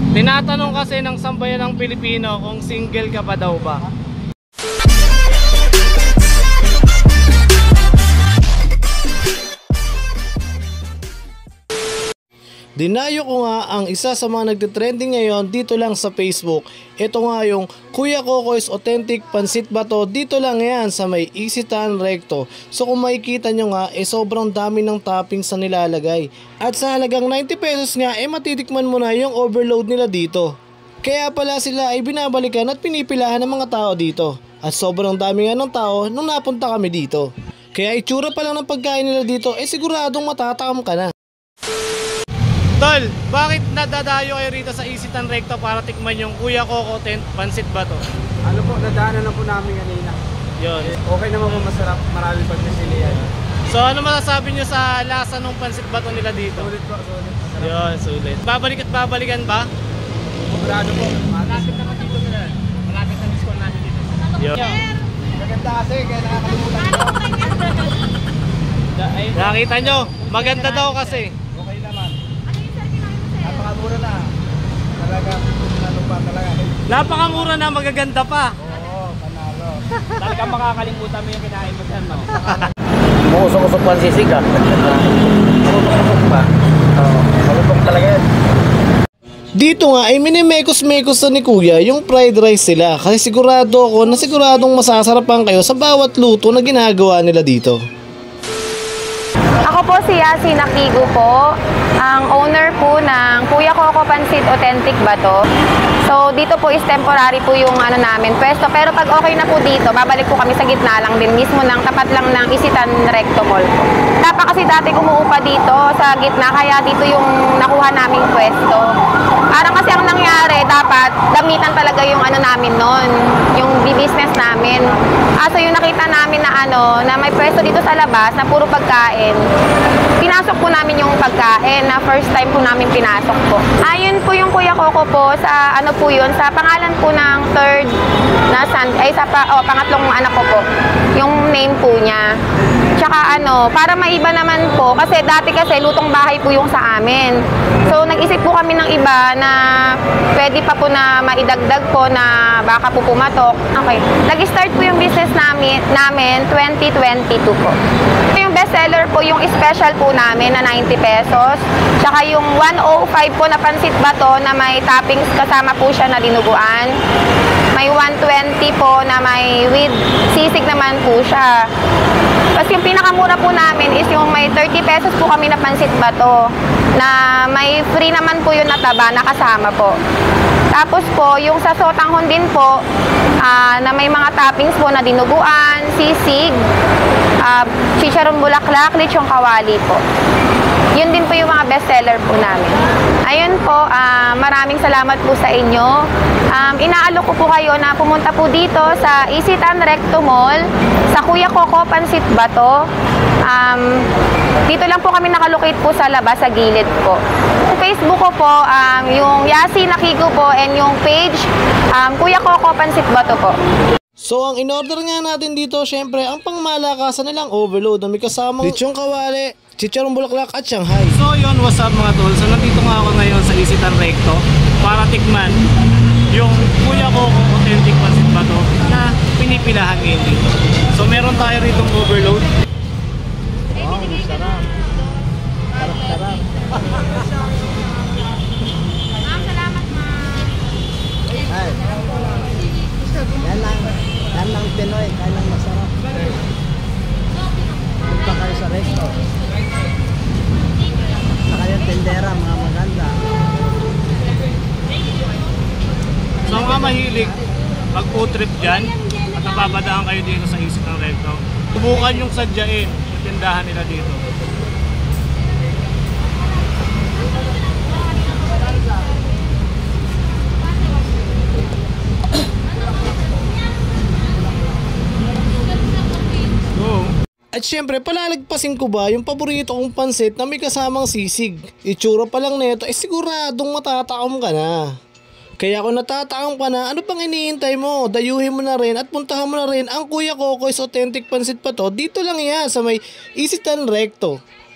Tinatanong kasi ng sambayan ng Pilipino kung single ka pa daw ba. Dinayo ko nga ang isa sa mga nagtitrending ngayon dito lang sa Facebook. Ito nga yung Kuya Kokoy's Authentic Pansit Bato. Dito lang yan sa may Isitan Recto. So kung makikita nyo nga, sobrang dami ng toppings na nilalagay. At sa halagang 90 pesos nga, matitikman mo na yung overload nila dito. Kaya pala sila ay binabalikan at pinipilahan ng mga tao dito. At sobrang dami nga ng tao nung napunta kami dito. Kaya itsura pa lang ng pagkain nila dito, siguradong matatakam ka na. Tol, bakit nadadayo kayo rito sa Isitan Recto para tikman yung Kuya Coco Pansit Bato? Ano po, nadaanan lang po namin kanina. Yun. Okay naman po, masarap, marami pagpasilihan. So ano masasabi nyo sa lasa ng Pansit Bato nila dito? Sulit po, sulit. Masarap. Yun, sulit. Babalik at babalikan ba? Sigurado po. Malapit naman dito sila. Malapit na miss call natin dito. Yun. Maganda kasi, kaya nakakalimutan ko. Nakita nyo, maganda daw kasi. Okay naman. Napakamura na. Talaga, ano pa talaga. Napakamura na, magaganda pa. Oo, panalo. Talagang makakalimutan mo yung kinain mo dyan, no? Muusok-usok pa ang sisig ah. Muusok-usok pa. Oo, malutong talaga yan. Dito nga ay minimekos-mekos na ni Kuya yung fried rice sila kasi sigurado ako na siguradong masasarapan kayo sa bawat luto na ginagawa nila dito. Ako po si Yasi Nakigo po, ang owner po ng Kuya Coco Pansit Authentic Bato. So dito po is temporary po yung namin pwesto, pero pag okay na po dito, babalik po kami sa gitna lang din, mismo ng tapat lang ng Isitan Recto Mall po. Dapat kasi dati umuupa dito sa gitna, kaya dito yung nakuha naming pwesto. Parang kasi ang nangyari, dapat damitan talaga yung namin noon, yung business namin. So yung nakita namin na na may pwesto dito sa labas na puro pagkain, pinasok po namin yung pagkain na first time po namin pinasok po. Ayun po yung Kuya Coco po sa po yun, sa pangalan po ng third na son, ay sa pangatlong anak ko po, yung name po niya. Tsaka para maiba naman po, kasi dati kasi lutong bahay po yung sa amin. So nag-isip po kami ng iba na pwede pa po na maidagdag po na baka po pumatok. Okay, nag-start po yung business namin 2022 po. Yung bestseller po, yung special po namin na 90 pesos. Tsaka yung 105 po na Pansit Bato na may toppings, kasama po siya na dinuguan. May 120 po na may with sisig naman po siya. Kasi yung pinakamura po namin is yung may 30 pesos po kami na Pansit Bato na may free naman po yun na taba na kasama po. Tapos po, yung sa sotanghon din po, na may mga toppings po na dinuguan, sisig, chicharon bulaklak, lechong kawali po. Yun din po yung mga bestseller po namin. Ayun po, maraming salamat po sa inyo. Inaalok ko po kayo na pumunta po dito sa Isitan Recto Mall, sa Kuya Coco Pansit Bato. Dito lang po kami nakalocate po sa labas, sa gilid po. Yung Facebook ko po, yung Yasi Nakigo po, and yung page, Kuya Coco Pansit Bato po. So ang in-order nga natin dito, syempre, ang pangmalakasan nilang overload na may kasamang lechong kawali, chicharong bulaklak at Shanghai. So yun, what's up mga tol? So nandito nga ako ngayon sa Isitan Recto para tikman yung Kuya Coco Authentic Pansit Bato na pinipilahan ngayon dito. So meron tayo rito overload. Wow, sarap. Sarap. Ma'am, salamat ma'am. Ay. Yan lang Pinoy, kaya lang masarap. Punta kayo sa Recto. Saka yung tendera, mga maganda. So mga mahilig mag food trip dyan at napabadaan kayo dito sa Isitan Recto, subukan yung sadyain yung tindahan nila dito. At syempre, palalagpasin ko ba yung paborito kong pansit na may kasamang sisig? Itsura pa lang nito, siguradong matatakam ka na. Kaya kung natatakam ka na, ano pang iniintay mo? Dayuhin mo na rin at puntahan mo na rin ang Kuya Coco's Authentic Pansit Bato. Dito lang yan sa may Isitan Recto.